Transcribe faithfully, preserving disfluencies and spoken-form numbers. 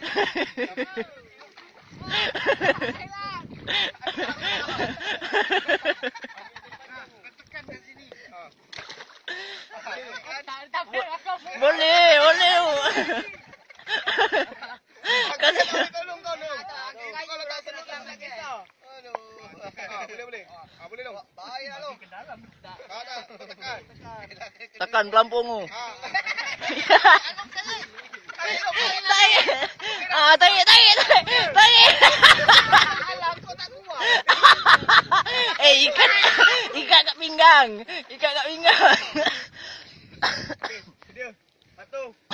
Boleh, boleh. Kasi tolong tolong. Kalau tak senang tak nak kisah. Aduh. Boleh boleh. Ah boleh dong. Bahaya lu. Ke dalam tak. Ada, tekan. tekan pelampung tu. Tarik. Ah, tarik, tarik, tarik. Tarik. Alam kau tak kuat. Eh, ikat. Ikat kat pinggang. Ikat kat pinggang. Dia. Satu.